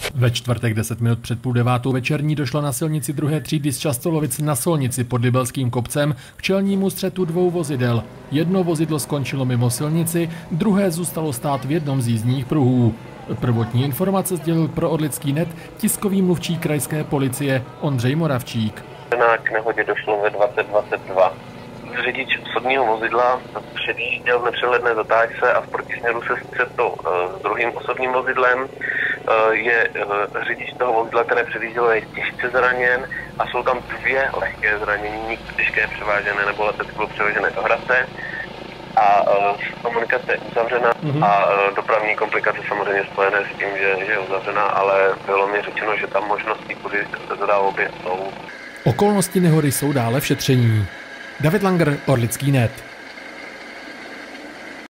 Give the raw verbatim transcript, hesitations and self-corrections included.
Ve čtvrtek deset minut před půl devátou večerní došlo na silnici druhé třídy z Častolovic na Solnici pod Libelským kopcem k čelnímu střetu dvou vozidel. Jedno vozidlo skončilo mimo silnici, druhé zůstalo stát v jednom z jízdních pruhů. Prvotní informace sdělil pro Orlický net tiskový mluvčí krajské policie Ondřej Moravčík. K nehodě došlo ve dvacet dvacet dva. Řidič osobního vozidla předjížděl v nepřehledné zatáčce a v protisměru se střetl s druhým osobním vozidlem. Je řidič toho vozidla, které předjíždělo, je těžce zraněn a jsou tam dvě lehké zranění, nikdo těžké převážené nebo letecky bylo převážené do Hradce. A komunikace je uzavřena mm-hmm. a dopravní komplikace samozřejmě spojené s tím, že, že je uzavřena, ale bylo mi řečeno, že tam možnosti, kudy se zadá obě jsou. Okolnosti nehody jsou dále v šetření. David Langer, Orlický net.